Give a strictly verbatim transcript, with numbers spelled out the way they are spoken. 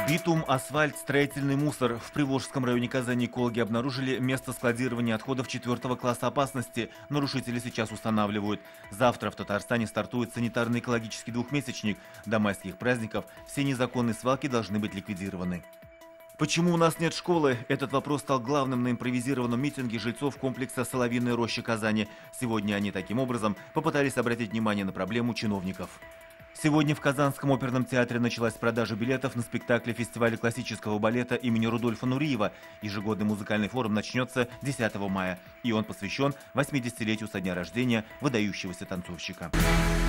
Битум, асфальт, строительный мусор. В Приволжском районе Казани экологи обнаружили место складирования отходов четвертого класса опасности. Нарушители сейчас устанавливают. Завтра в Татарстане стартует санитарный экологический двухмесячник. До майских праздников все незаконные свалки должны быть ликвидированы. Почему у нас нет школы? Этот вопрос стал главным на импровизированном митинге жильцов комплекса «Соловьиная роща» Казани. Сегодня они таким образом попытались обратить внимание на проблему чиновников. Сегодня в Казанском оперном театре началась продажа билетов на спектакле фестиваля классического балета имени Рудольфа Нуриева. Ежегодный музыкальный форум начнется десятого мая, и он посвящен восьмидесятилетию со дня рождения выдающегося танцовщика.